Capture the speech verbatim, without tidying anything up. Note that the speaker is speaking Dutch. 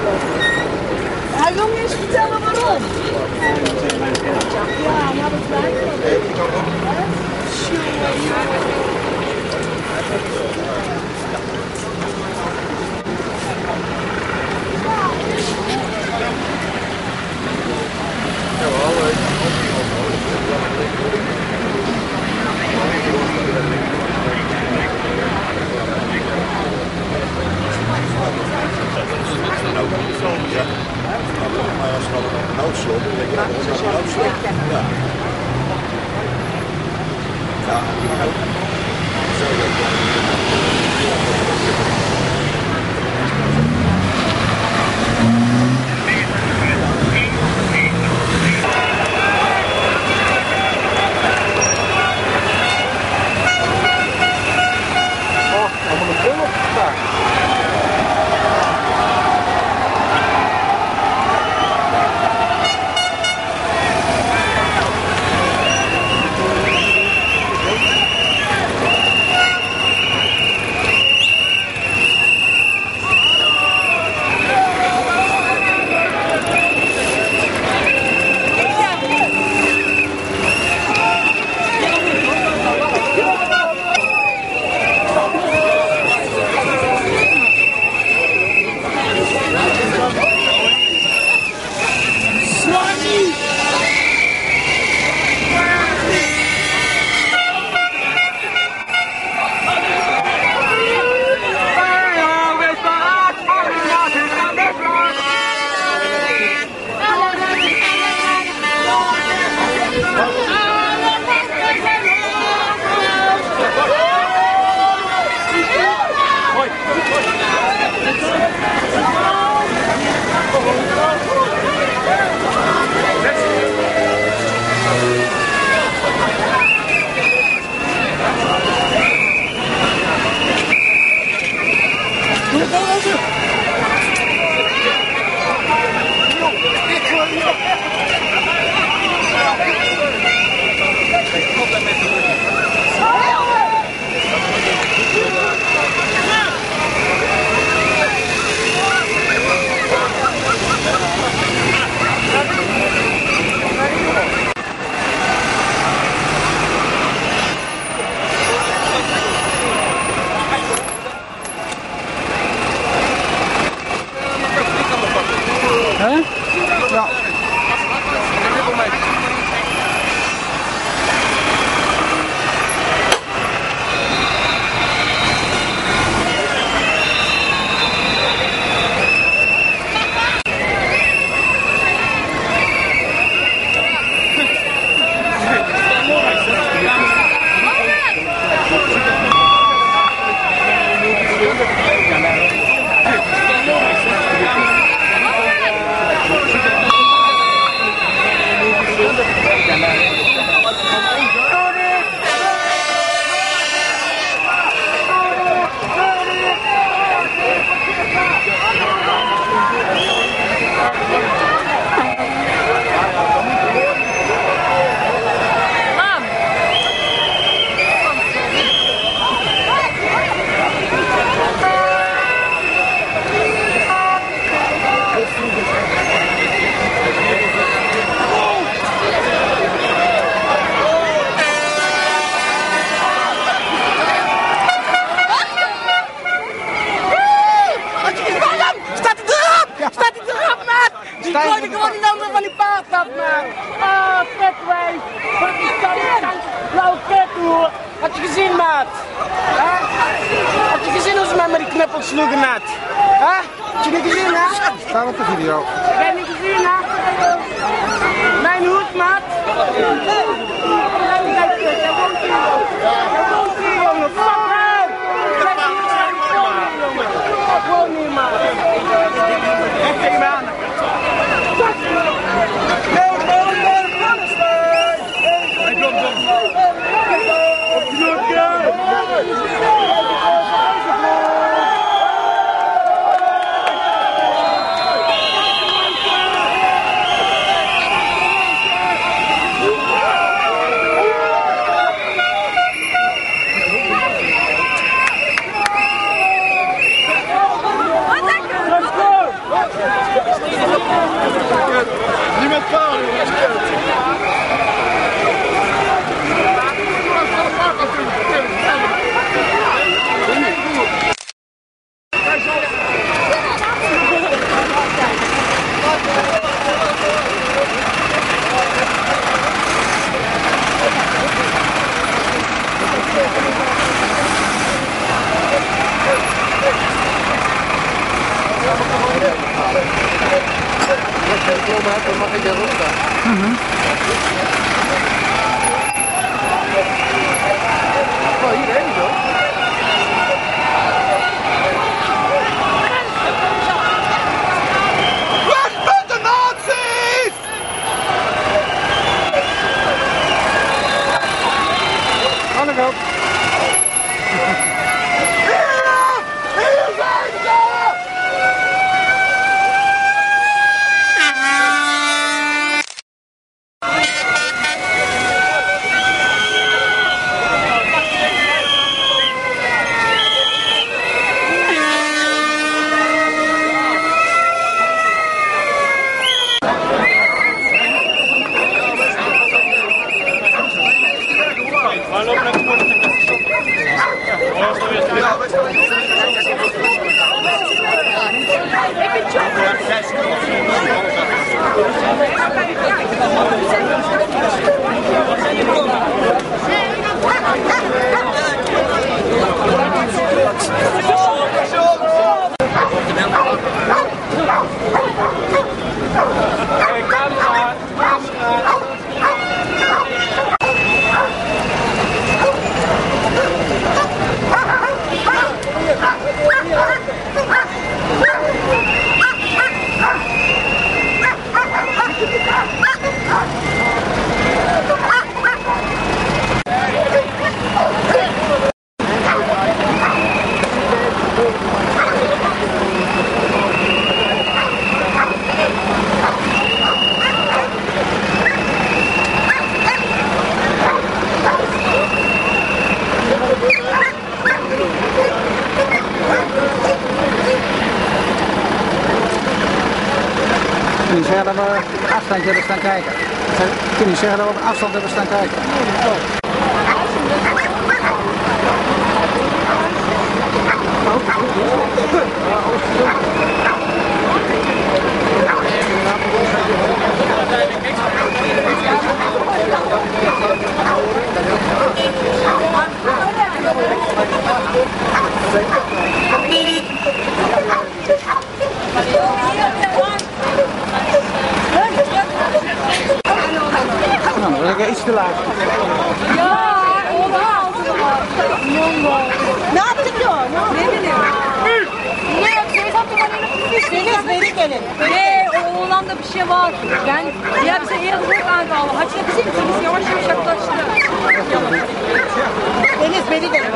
Hij wil me eens vertellen waarom. Ja, maar dat blijkt wel. Maar als we een noodslot, dan denk ik dat het een noodslot. Ja. Ja. Oh, allemaal een bril opgepakt. Had je gezien, maat? Huh? Had je gezien hoe ze mij met die knuppel sloegen, net? Huh? Had je niet gezien, hè? Staan op de video. Heb jij niet gezien, hè? Mijn hoed, maat. Hij woont hier. Hij woont hier, jongen. Fuck hem! Ik woon hier, maat. Echt tegen mij aan. Niet met paal, jongens. Dan mag ik erop staan. Mm-hmm. Oh, hierheen zo. Weg met de nazi's! Aan de kant. Hier zijn ze! Kun je zeggen dat we op afstand hebben staan kijken? Kun je zeggen dat we op afstand hebben staan kijken? Nou, dan ben ik iets te laat. Ja, overal. Ne yaptırıyor? Ne bileyim. Ne yapacağız? Deniz beri gelin. Ne? O oğlanda bir şey var. Ben ya bize iyi adım ben kaldı. Haçta bizim biz yavaş yavaş yaklaştı. Deniz beri gelin.